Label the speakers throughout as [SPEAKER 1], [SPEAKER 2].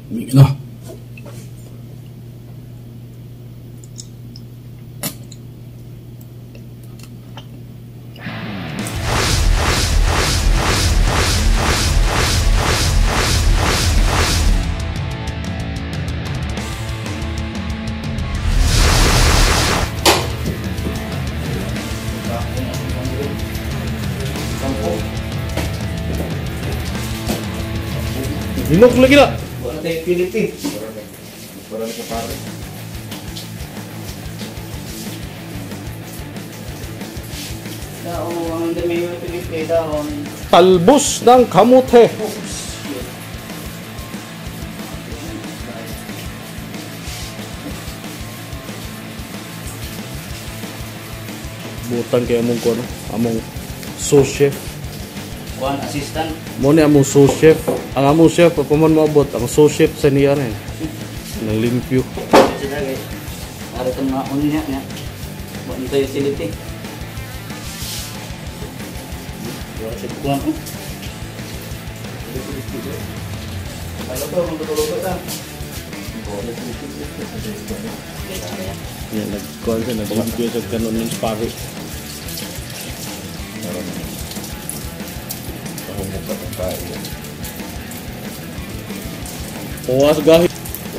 [SPEAKER 1] Yun na. Hinok lagi na.
[SPEAKER 2] Wala tayo Philippine.
[SPEAKER 3] Parang sa pare.
[SPEAKER 2] Daon ang dami yung Philippine daon.
[SPEAKER 1] Talbos ng kamote. Butan kay among ko, among sous chef.
[SPEAKER 2] One assistant.
[SPEAKER 1] Mo ni among sous chef. Ang among chef pa man moabot ang sous chef sa niya rin. Nang limpyo.
[SPEAKER 2] Sila guys. Para itong mga unya nga. Wala tayo utility. Wala siya bukuhan ko. Kalau ba, magtutulog ka.
[SPEAKER 1] Yan, nag-call siya, nag-limpyo sa kanon ng spari.
[SPEAKER 3] Pahumukat ang tayo.
[SPEAKER 1] Puwas gahit.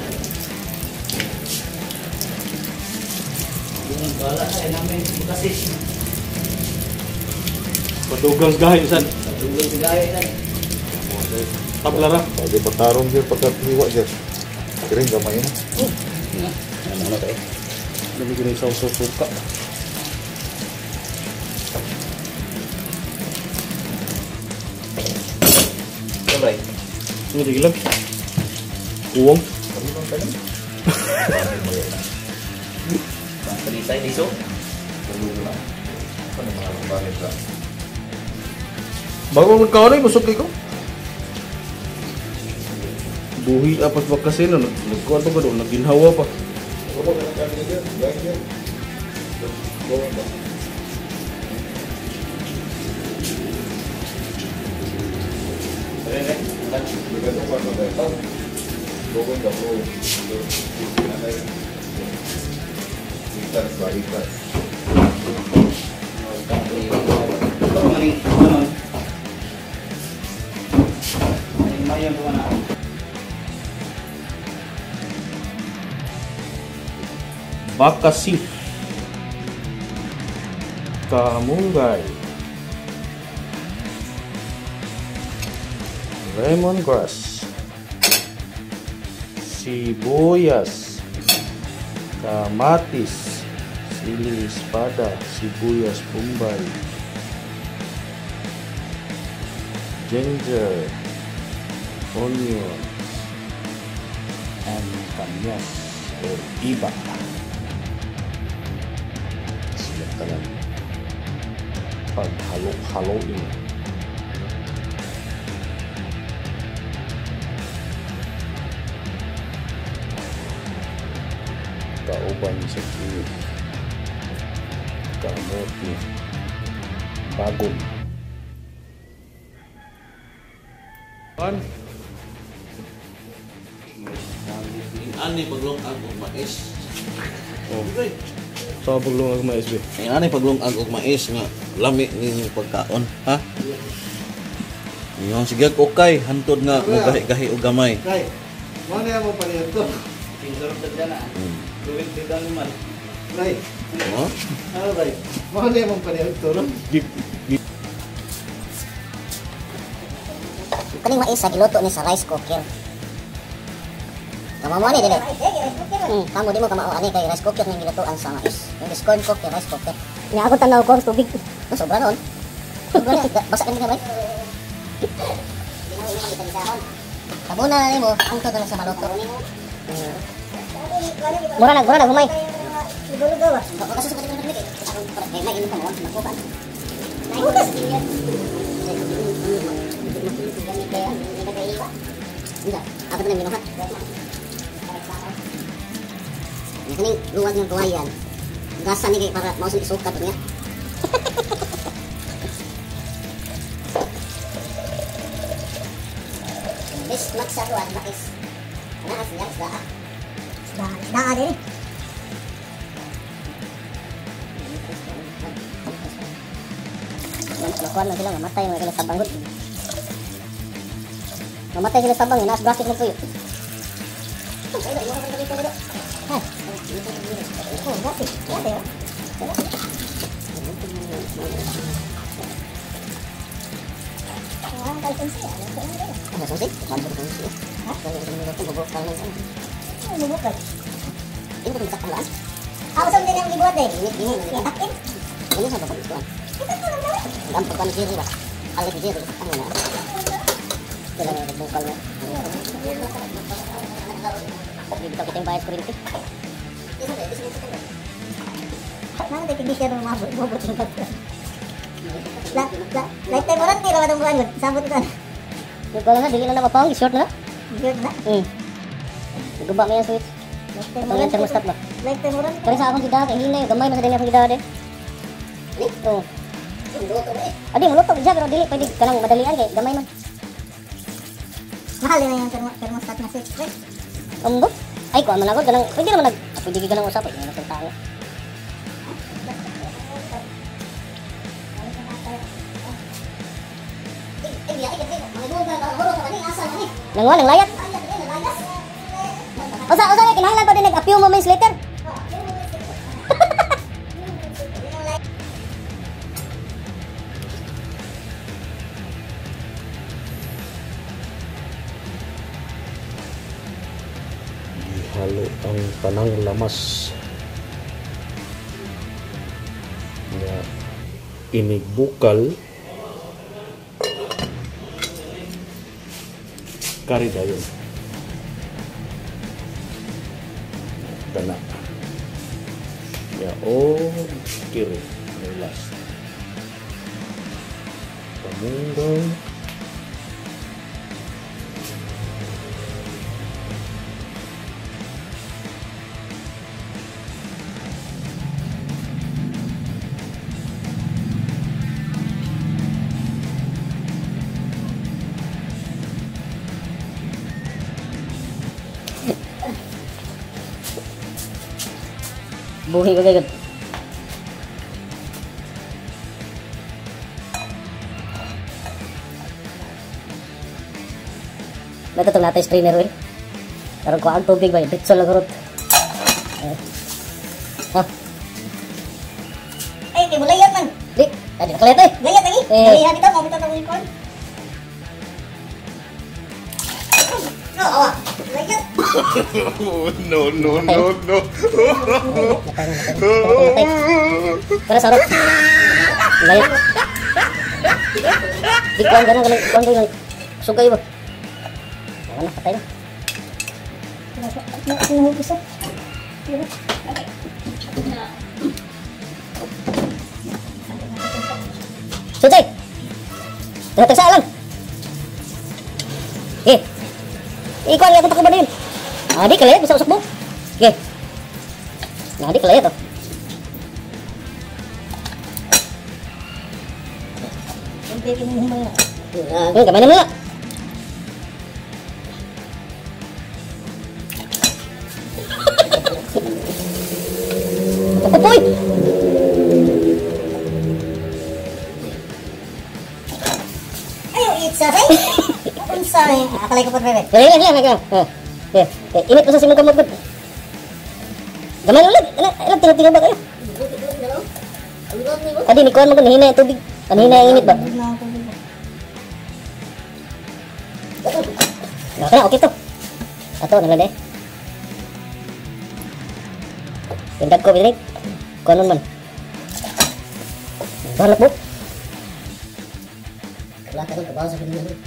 [SPEAKER 2] Yung wala na, namin kasi.
[SPEAKER 1] Padugang gahit san.
[SPEAKER 2] Padugang gaya na.
[SPEAKER 1] Tablara.
[SPEAKER 3] Pwede patarong dyan pagkatiwa dyan. Kiring gamay na.
[SPEAKER 2] Ano na tayo?
[SPEAKER 1] Dami ko na isang susuka.
[SPEAKER 2] Alright.
[SPEAKER 1] Ini digilam. Uwang.
[SPEAKER 3] Kami bang kalim?
[SPEAKER 2] Pangkalitay diso.
[SPEAKER 3] Tulog lang. Ano mga lambanit lang.
[SPEAKER 1] Bago magkaon ay busog ko. Buhi apat Bakasi na nagkuha to ba doon, naginhawa pa.
[SPEAKER 3] Ano ba kanakain dyan? Gaya dyan. Gawin ba? Begitu kan udah tahu, gue nggak perlu kita balikan.
[SPEAKER 2] Ito maling ano? Maling mayang ko na.
[SPEAKER 1] Bakasi. Kamunggay. Lemongrass, sibuyas, kamatis, siling espada, sibuyas bombay, ginger, onion, and kanyas or iba. Sila talaga paghalo-haloin. Kauban sa kiwi, kamote, bagong.
[SPEAKER 4] Ani paglungag og mais.
[SPEAKER 1] Oh. Sa paglungag mais be.
[SPEAKER 4] Ani paglungag og mais nga lami ninyong pagkaon, ha? Yung sige okay hantod nga gahi-gahi og gamay.
[SPEAKER 3] Kay, mana yang mau paling itu?
[SPEAKER 2] Pinsurot na dyan na. Duwit dito naman.
[SPEAKER 3] Kay,
[SPEAKER 4] Oh?
[SPEAKER 3] ano kay? Mana yang mau paling itu?
[SPEAKER 5] Kaning mais sa giluto ni sa rice cooker. Kamo mo ni dili. Kamo di mo kamao ani kay rice cooker ning gilutoan sa mais. Yung corn cooker, rice cooker. Nya ako tanaw ko tubig. Sobra noon. Sobra na basa kanina ba? Kamo na ni mo ang to sa maluto. Mura na humay. Siguro ba? Kasi sa kanila ni. May ini pa mo makupan. Bukas. Tidak, aku tuh minuhat. Ini luwag ng kawayan. Gasan ni para mau sukat niya. Bis maksa ko at bakis. Isda din. Nakuha lang sila, mamatay mga sila sa banggod. Mamatay sila sa bang, naas bracket ng tuyo. Oh, bracket. Bracket, oh. Ang kalsensi, ano? Ano, sensi? Ano, sensi? Ha? Bubukal lang ano? Ano, bubukal? Hindi ko bisa panglaan. Ako sa hindi nang ibuhat eh. Yakin? Ano sa babag ito? Ang pagpano zero ba? Alit zero. Ano na? Kailan na bubukal na. Bibitaw kita yung bayad kurinti. Mana tayo hindi siya nung mabot yung pagpano. Lifetime orang tidak ada bukan sabut kan. Kalau na dili na mapawang short na. Short na. Guba mo yung switch. Lifetime orang thermostat ba. Lifetime orang. Kaya sa akong gidade hinay gamay na sa dinhi akong gidade. Oh. Adi muluto diya pero dili pwede kanang madalian kay gamay man. Mahal na yung thermostat na switch. Ambot. Ay ko managod kanang pwede naman pwede ganang usap ay na tao. Nangwa nang layat. Usa na kinahanglan pa din a few moments later.
[SPEAKER 1] Ihalo ang tanang lamas. Ya, ini bukal kari dayon. Kana. Ya, oh, kiri. Last. Pamunggaw.
[SPEAKER 5] Buhi ko gagad. Natutong natin strainer oil. Karang ko ang tubig ba, bitsol lang kurot. Ha? Ay, di mo layat man. Di, tadi nakalayat eh. Layat lagi? Layat kita, mau kita tawin ko. No, awa. Layat.
[SPEAKER 3] No.
[SPEAKER 5] Para sarap. Layat. Di kuan ganang sugay ba? Wala na, patay na. Ano bisa? Sucay! Tagsa lang! Ikuan nga ito ba din? Di kalayat, bisa usap mo? Di kalayat oh. Gamay na mula. Pupuy! Ayaw, it's a ray. Unsay, akalay ko po bebe. Lang. Init ko sa simong kamot. Gamay ulit. Ilang tingnan ba kayo? Adi, ni kuhan mo kung nahina yung tubig. Nahina yung init ba? Okay to. Ato, nalala eh. Pindag ko, binig. Kuhanon man. Bahalap mo. Wala ka doon, kabawa sa pinag mo.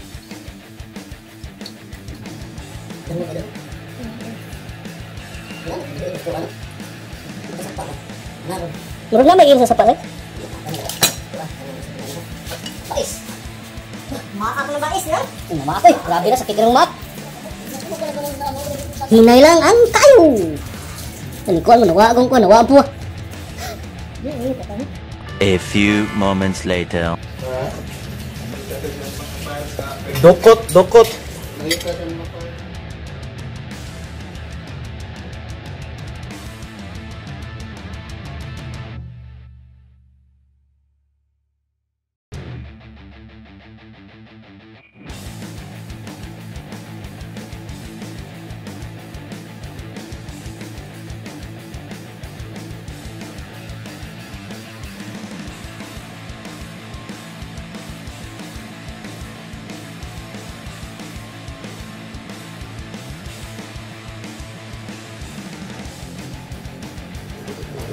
[SPEAKER 5] Ano ka doon? Murag na may iyon sa sapat eh? Bais. Maak na bais na? Maak eh. Grabe na, sakit ng maak. Hinay lang ang tayo. Nalikuan mo, nawagong ko, nawaan po.
[SPEAKER 6] A few moments later.
[SPEAKER 1] Dokot.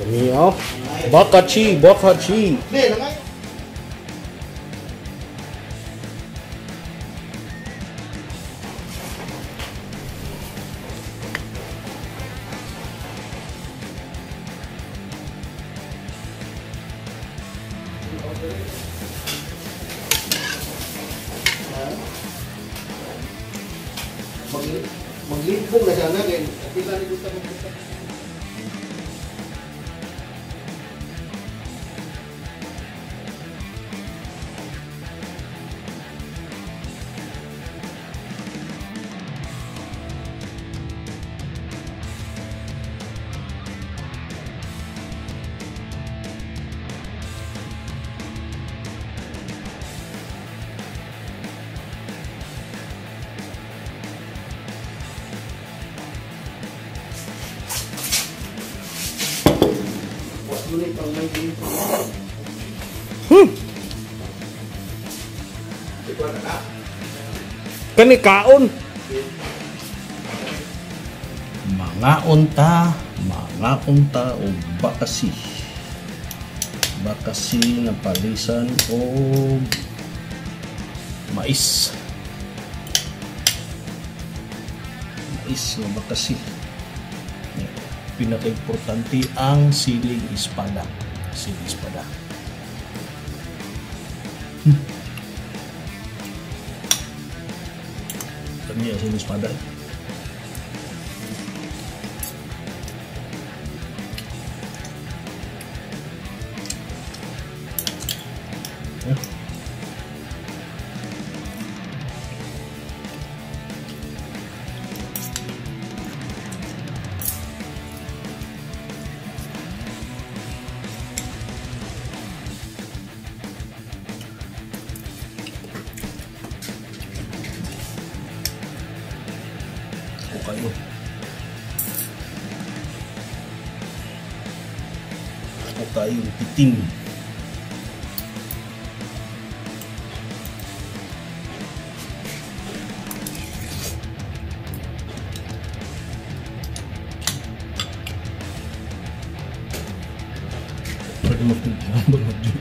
[SPEAKER 1] Iya. Bakasi, Bakasi.
[SPEAKER 4] Maglibong na sana kay pila ni gusto mo.
[SPEAKER 1] Kani kaon. Mga unta o bakasi. Bakasi na palisan o mais. Mais na bakasi. Pinaka-importante ang siling espada. Siling espada. Kami ya siling espada. Kayo. O kayong piting. Pwede magpapalagay.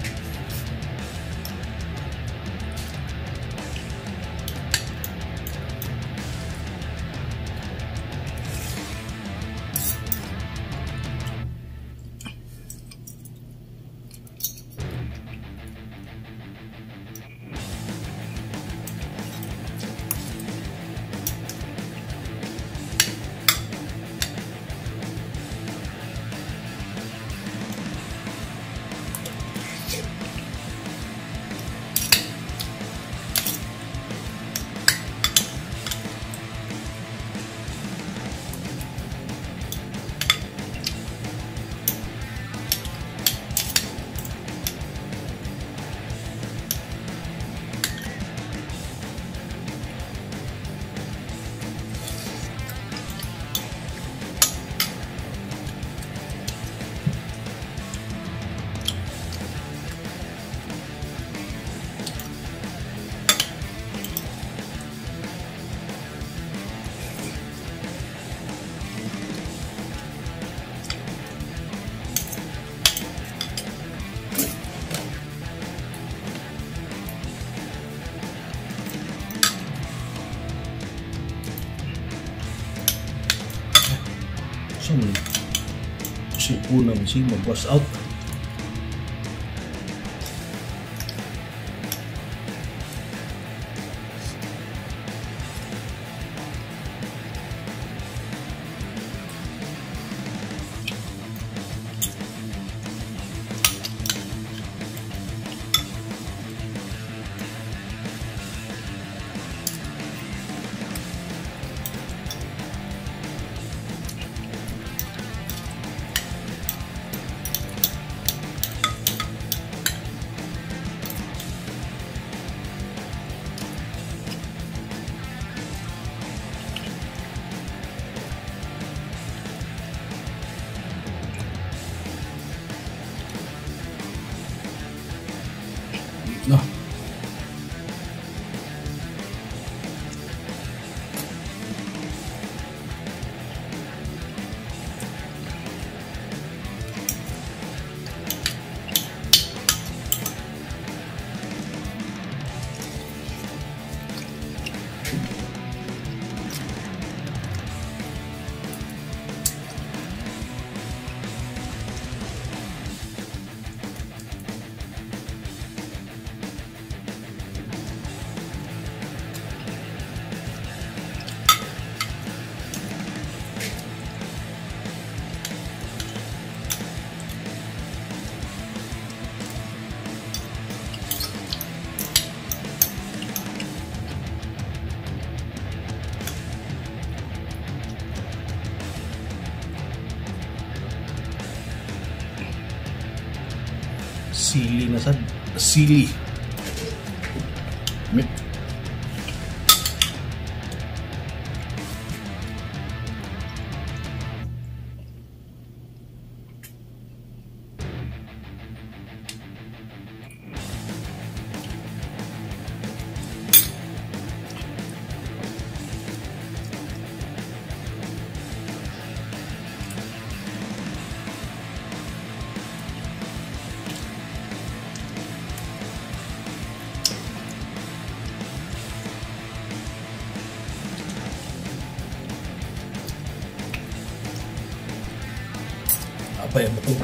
[SPEAKER 1] Si unang si mag-wash out.
[SPEAKER 7] Sili na sad. Sili. Meat. Apa yang betul?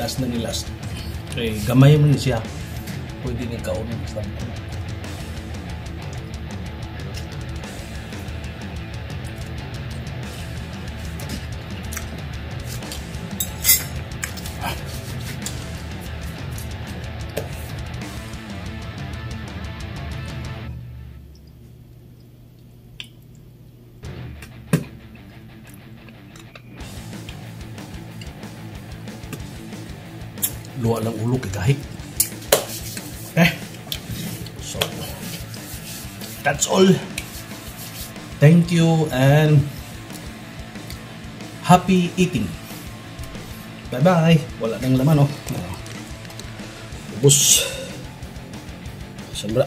[SPEAKER 7] Last na ni last. Okay, gamay mo siya. Pwede ni kaunin. Luwa lang ulo kay kahit. So that's all. Thank you and happy eating. Bye bye. Wala nang laman, oh. Ubus. Sambra.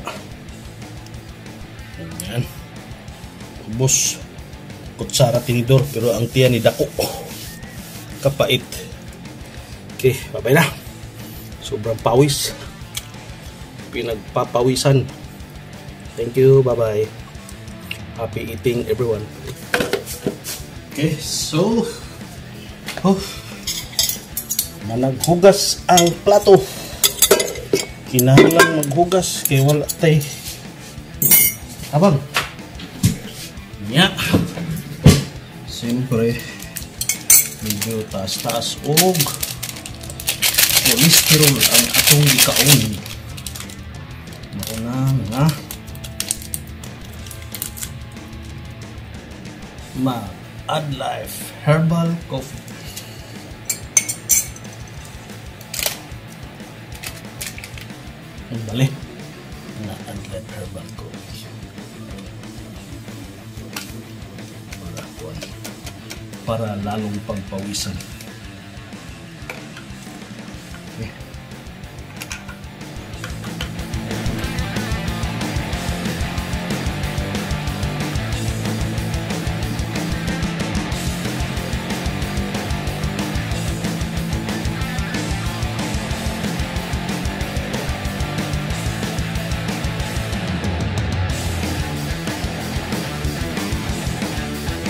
[SPEAKER 7] Ayan. Ubus. Kutsara tinidor pero ang tiyan ni dako. Kapait. Okay, bye bye na. Sobrang pawis. Pinagpapawisan. Thank you. Bye-bye. Happy eating, everyone. Okay, so managhugas ang plato. Kinahanglan maghugas kay wala tay abang. Nya. Siyempre medyo taas-taas og cholesterol ang atong gikaon. Mauna nga Add Life Herbal Coffee. Ang bali na Add Life Herbal Coffee para lalong pagpawisan.